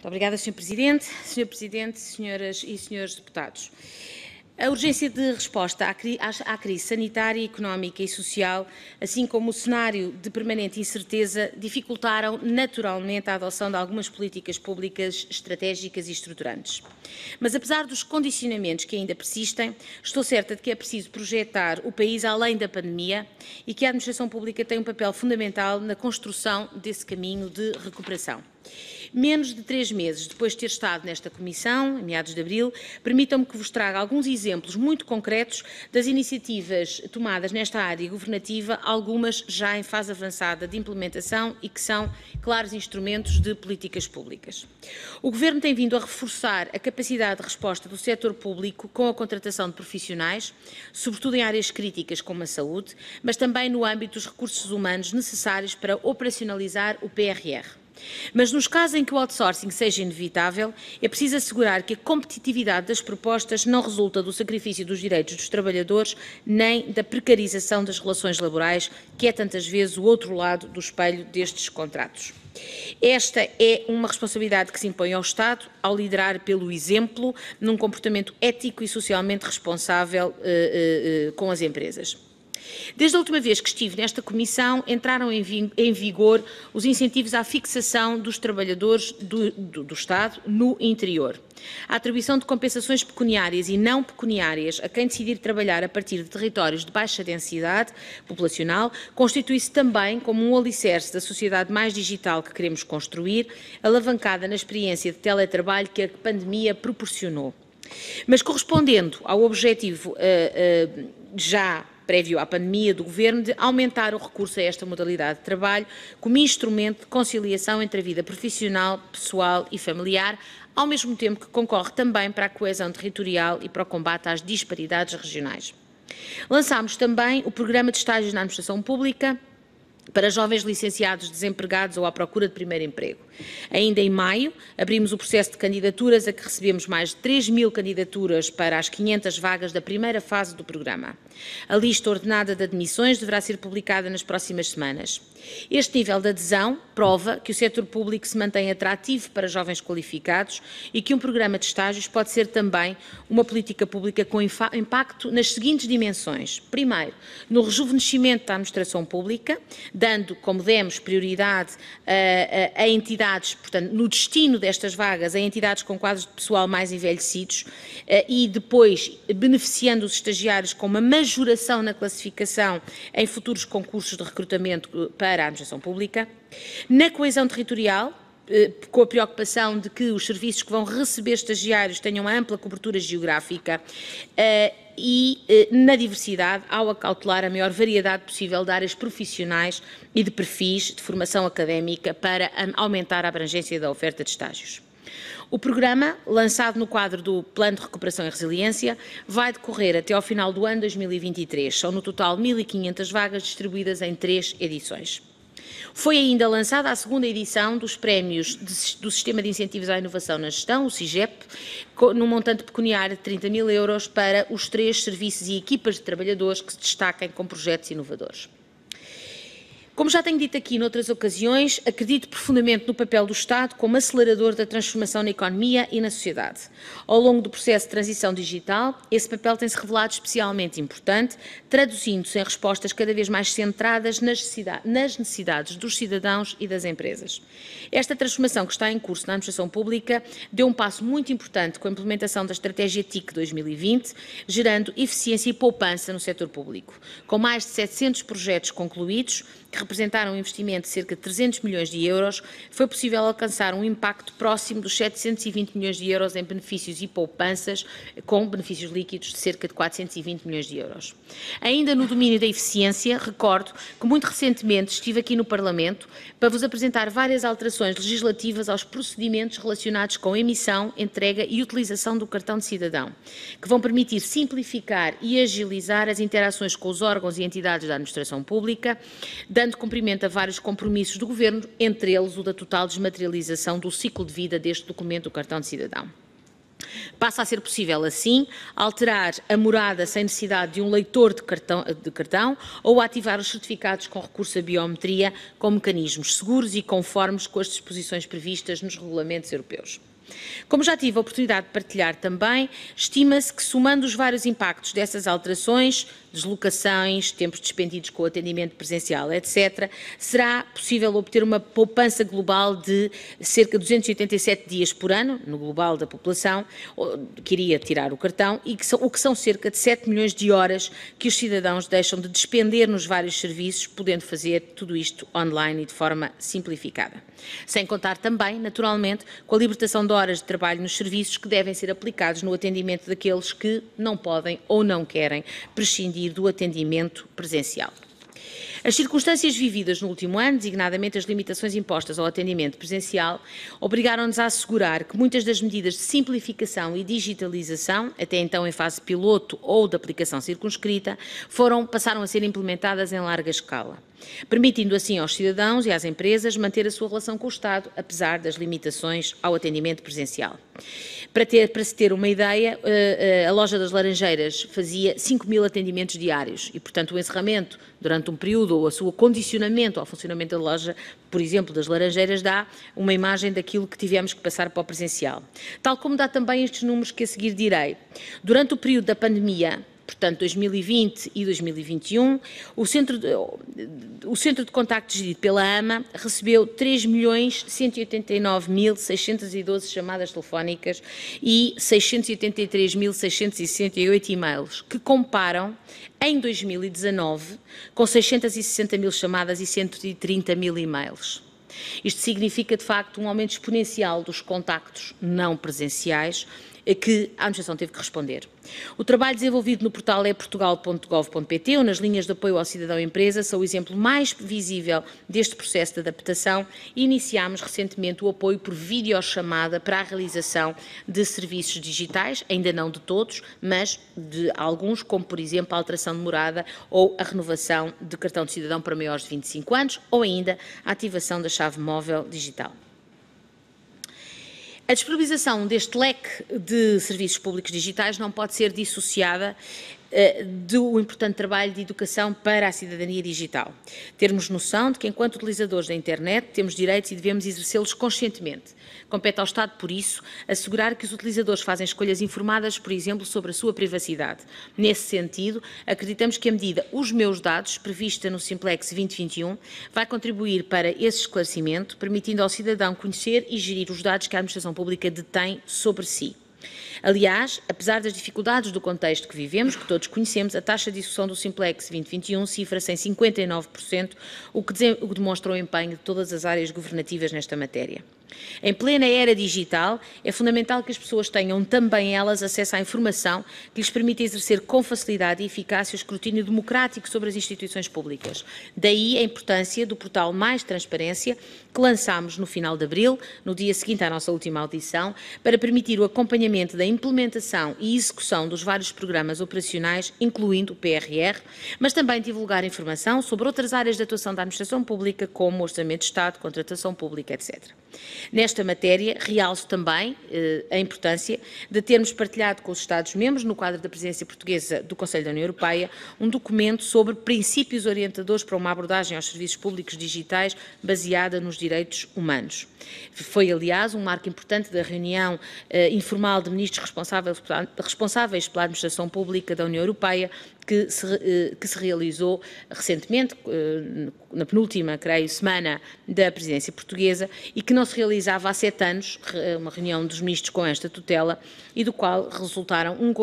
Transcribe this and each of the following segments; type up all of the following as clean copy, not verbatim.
Muito obrigada, Sr. Presidente. Sr. Presidente, senhoras e senhores deputados. A urgência de resposta à crise sanitária, económica e social, assim como o cenário de permanente incerteza, dificultaram naturalmente a adoção de algumas políticas públicas estratégicas e estruturantes. Mas, apesar dos condicionamentos que ainda persistem, estou certa de que é preciso projetar o país além da pandemia e que a administração pública tem um papel fundamental na construção desse caminho de recuperação. Menos de 3 meses depois de ter estado nesta comissão, em meados de abril, permitam-me que vos traga alguns exemplos muito concretos das iniciativas tomadas nesta área governativa, algumas já em fase avançada de implementação e que são claros instrumentos de políticas públicas. O Governo tem vindo a reforçar a capacidade de resposta do setor público com a contratação de profissionais, sobretudo em áreas críticas como a saúde, mas também no âmbito dos recursos humanos necessários para operacionalizar o PRR. Mas nos casos em que o outsourcing seja inevitável, é preciso assegurar que a competitividade das propostas não resulta do sacrifício dos direitos dos trabalhadores nem da precarização das relações laborais, que é tantas vezes o outro lado do espelho destes contratos. Esta é uma responsabilidade que se impõe ao Estado ao liderar pelo exemplo num comportamento ético e socialmente responsável com as empresas. Desde a última vez que estive nesta comissão, entraram em vigor os incentivos à fixação dos trabalhadores do Estado no interior. A atribuição de compensações pecuniárias e não pecuniárias a quem decidir trabalhar a partir de territórios de baixa densidade populacional constitui-se também como um alicerce da sociedade mais digital que queremos construir, alavancada na experiência de teletrabalho que a pandemia proporcionou. Mas correspondendo ao objetivo já prévio à pandemia do Governo, de aumentar o recurso a esta modalidade de trabalho como instrumento de conciliação entre a vida profissional, pessoal e familiar, ao mesmo tempo que concorre também para a coesão territorial e para o combate às disparidades regionais. Lançámos também o Programa de Estágios na Administração Pública para jovens licenciados desempregados ou à procura de primeiro emprego. Ainda em maio, abrimos o processo de candidaturas a que recebemos mais de 3.000 candidaturas para as 500 vagas da primeira fase do programa. A lista ordenada de admissões deverá ser publicada nas próximas semanas. Este nível de adesão prova que o setor público se mantém atrativo para jovens qualificados e que um programa de estágios pode ser também uma política pública com impacto nas seguintes dimensões. Primeiro, no rejuvenescimento da administração pública, dando, como demos, prioridade a entidades, portanto, no destino destas vagas, a entidades com quadros de pessoal mais envelhecidos e depois beneficiando os estagiários com uma majoração na classificação em futuros concursos de recrutamento para a administração pública. Na coesão territorial, com a preocupação de que os serviços que vão receber estagiários tenham ampla cobertura geográfica e na diversidade, ao acautelar a maior variedade possível de áreas profissionais e de perfis de formação académica para aumentar a abrangência da oferta de estágios. O programa, lançado no quadro do Plano de Recuperação e Resiliência, vai decorrer até ao final do ano 2023. São no total 1.500 vagas distribuídas em 3 edições. Foi ainda lançada a segunda edição dos prémios do Sistema de Incentivos à Inovação na Gestão, o SIGEP, num montante pecuniário de 30.000 euros para os 3 serviços e equipas de trabalhadores que se destaquem com projetos inovadores. Como já tenho dito aqui noutras ocasiões, acredito profundamente no papel do Estado como acelerador da transformação na economia e na sociedade. Ao longo do processo de transição digital, esse papel tem-se revelado especialmente importante, traduzindo-se em respostas cada vez mais centradas nas necessidades dos cidadãos e das empresas. Esta transformação que está em curso na administração pública deu um passo muito importante com a implementação da Estratégia TIC 2020, gerando eficiência e poupança no setor público. Com mais de 700 projetos concluídos, que representaram um investimento de cerca de 300 milhões de euros, foi possível alcançar um impacto próximo dos 720 milhões de euros em benefícios e poupanças, com benefícios líquidos de cerca de 420 milhões de euros. Ainda no domínio da eficiência, recordo que muito recentemente estive aqui no Parlamento para vos apresentar várias alterações legislativas aos procedimentos relacionados com emissão, entrega e utilização do cartão de cidadão, que vão permitir simplificar e agilizar as interações com os órgãos e entidades da administração pública, dando cumprimento a vários compromissos do Governo, entre eles o da total desmaterialização do ciclo de vida deste documento, o cartão de cidadão. Passa a ser possível, assim, alterar a morada sem necessidade de um leitor de cartão ou ativar os certificados com recurso à biometria com mecanismos seguros e conformes com as disposições previstas nos regulamentos europeus. Como já tive a oportunidade de partilhar também, estima-se que, somando os vários impactos dessas alterações, deslocações, tempos despendidos com o atendimento presencial, etc., será possível obter uma poupança global de cerca de 287 dias por ano, no global da população, que iria tirar o cartão, o que são cerca de 7 milhões de horas que os cidadãos deixam de despender nos vários serviços, podendo fazer tudo isto online e de forma simplificada. Sem contar também, naturalmente, com a libertação de horas de trabalho nos serviços que devem ser aplicados no atendimento daqueles que não podem ou não querem prescindir do atendimento presencial. As circunstâncias vividas no último ano, designadamente as limitações impostas ao atendimento presencial, obrigaram-nos a assegurar que muitas das medidas de simplificação e digitalização, até então em fase piloto ou de aplicação circunscrita, passaram a ser implementadas em larga escala, permitindo assim aos cidadãos e às empresas manter a sua relação com o Estado, apesar das limitações ao atendimento presencial. Para se ter uma ideia, a loja das Laranjeiras fazia 5.000 atendimentos diários e, portanto, o encerramento durante um período ou o seu condicionamento ao funcionamento da loja, por exemplo, das Laranjeiras, dá uma imagem daquilo que tivemos que passar para o presencial. Tal como dá também estes números que a seguir direi. Durante o período da pandemia, portanto 2020 e 2021, o Centro de Contacto gerido pela AMA recebeu 3.189.612 chamadas telefónicas e 683.668 e-mails, que comparam em 2019 com 660.000 chamadas e 130.000 e-mails. Isto significa, de facto, um aumento exponencial dos contactos não presenciais que a administração teve que responder. O trabalho desenvolvido no portal eportugal.gov.pt ou nas linhas de apoio ao cidadão e empresa são o exemplo mais visível deste processo de adaptação e iniciámos recentemente o apoio por videochamada para a realização de serviços digitais, ainda não de todos, mas de alguns, como por exemplo a alteração de morada ou a renovação de cartão de cidadão para maiores de 25 anos ou ainda a ativação da chave móvel digital. A disponibilização deste leque de serviços públicos digitais não pode ser dissociada do importante trabalho de educação para a cidadania digital. Termos noção de que, enquanto utilizadores da internet, temos direitos e devemos exercê-los conscientemente. Compete ao Estado, por isso, assegurar que os utilizadores fazem escolhas informadas, por exemplo, sobre a sua privacidade. Nesse sentido, acreditamos que a medida Os Meus Dados, prevista no Simplex 2021, vai contribuir para esse esclarecimento, permitindo ao cidadão conhecer e gerir os dados que a administração pública detém sobre si. Aliás, apesar das dificuldades do contexto que vivemos, que todos conhecemos, a taxa de execução do Simplex 2021 cifra-se em 59%, o que demonstra o empenho de todas as áreas governativas nesta matéria. Em plena era digital, é fundamental que as pessoas tenham também elas acesso à informação que lhes permita exercer com facilidade e eficácia o escrutínio democrático sobre as instituições públicas. Daí a importância do portal Mais Transparência, que lançámos no final de abril, no dia seguinte à nossa última audição, para permitir o acompanhamento da implementação e execução dos vários programas operacionais, incluindo o PRR, mas também divulgar informação sobre outras áreas de atuação da administração pública, como Orçamento de Estado, Contratação Pública, etc. Nesta matéria, realço também a importância de termos partilhado com os Estados-membros, no quadro da presidência portuguesa do Conselho da União Europeia, um documento sobre princípios orientadores para uma abordagem aos serviços públicos digitais baseada nos direitos humanos. Foi, aliás, um marco importante da reunião informal de ministros responsáveis pela administração pública da União Europeia, que se realizou recentemente, na penúltima, creio, semana da presidência portuguesa e que não se realizava há 7 anos, uma reunião dos ministros com esta tutela e do qual resultaram um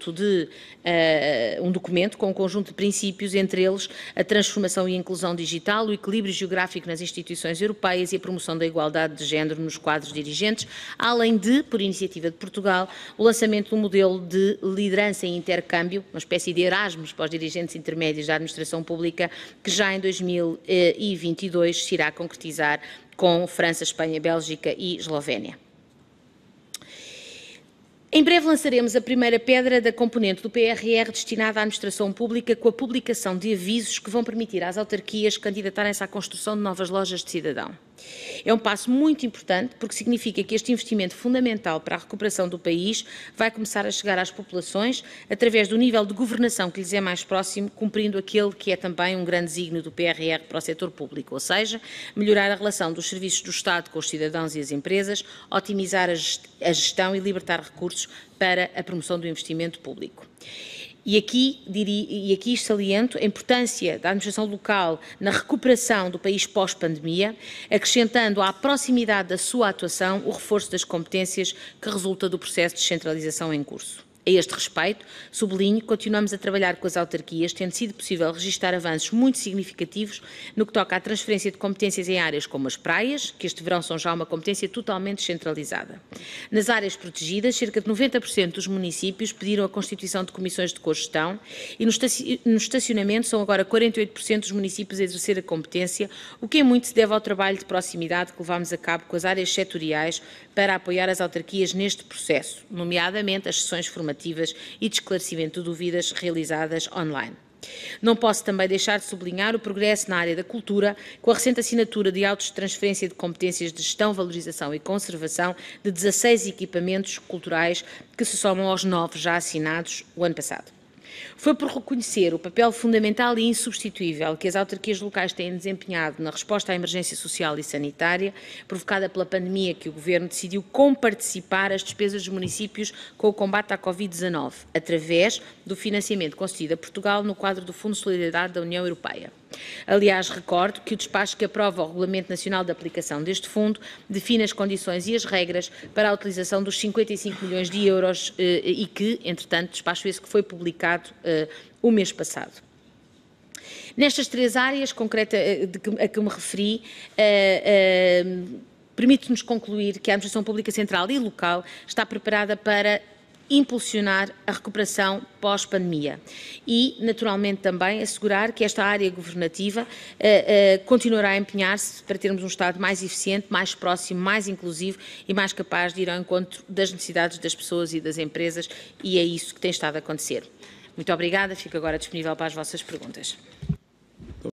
documento com um conjunto de princípios, entre eles a transformação e a inclusão digital, o equilíbrio geográfico nas instituições europeias e a promoção da igualdade de género nos quadros dirigentes, além de, por iniciativa de Portugal, o lançamento de um modelo de liderança e intercâmbio, uma espécie de Erasmus para os dirigentes intermédios da administração pública, que já em 2022 se irá concretizar com França, Espanha, Bélgica e Eslovénia. Em breve lançaremos a primeira pedra da componente do PRR destinada à administração pública, com a publicação de avisos que vão permitir às autarquias candidatarem-se à construção de novas lojas de cidadão. É um passo muito importante, porque significa que este investimento fundamental para a recuperação do país vai começar a chegar às populações através do nível de governação que lhes é mais próximo, cumprindo aquele que é também um grande desígnio do PRR para o setor público, ou seja, melhorar a relação dos serviços do Estado com os cidadãos e as empresas, otimizar a gestão e libertar recursos para a promoção do investimento público. E aqui saliento a importância da administração local na recuperação do país pós-pandemia, acrescentando à proximidade da sua atuação o reforço das competências que resulta do processo de descentralização em curso. A este respeito, sublinho que continuamos a trabalhar com as autarquias, tendo sido possível registrar avanços muito significativos no que toca à transferência de competências em áreas como as praias, que este verão são já uma competência totalmente descentralizada. Nas áreas protegidas, cerca de 90% dos municípios pediram a constituição de comissões de cogestão e no estacionamento são agora 48% dos municípios a exercer a competência, o que em muito se deve ao trabalho de proximidade que levamos a cabo com as áreas setoriais para apoiar as autarquias neste processo, nomeadamente as sessões formativas e de esclarecimento de dúvidas realizadas online. Não posso também deixar de sublinhar o progresso na área da cultura, com a recente assinatura de autos de transferência de competências de gestão, valorização e conservação de 16 equipamentos culturais que se somam aos 9 já assinados o ano passado. Foi por reconhecer o papel fundamental e insubstituível que as autarquias locais têm desempenhado na resposta à emergência social e sanitária, provocada pela pandemia, que o Governo decidiu comparticipar as despesas dos municípios com o combate à Covid-19, através do financiamento concedido a Portugal no quadro do Fundo de Solidariedade da União Europeia. Aliás, recordo que o despacho que aprova o Regulamento Nacional de Aplicação deste fundo define as condições e as regras para a utilização dos 55 milhões de euros e que, entretanto, despacho esse que foi publicado o mês passado. Nestas três áreas concretas a que me referi, permite-nos concluir que a Administração Pública Central e Local está preparada para impulsionar a recuperação pós-pandemia e, naturalmente, também assegurar que esta área governativa continuará a empenhar-se para termos um Estado mais eficiente, mais próximo, mais inclusivo e mais capaz de ir ao encontro das necessidades das pessoas e das empresas, e é isso que tem estado a acontecer. Muito obrigada, fico agora disponível para as vossas perguntas.